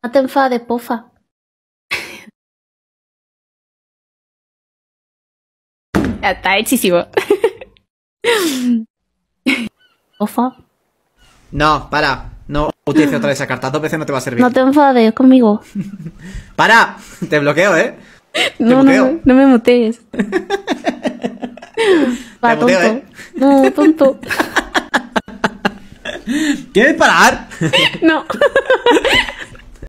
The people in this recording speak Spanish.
No te enfades, pofa. Ya está hechísimo. Pofa. No, para. No utilice otra vez esa carta. 2 veces no te va a servir. No te enfades conmigo. ¡Para! Te bloqueo, ¿eh? No, no me mutees. Va, Te muteo, tonto. ¿eh? No, tonto. ¿Quieres parar? No.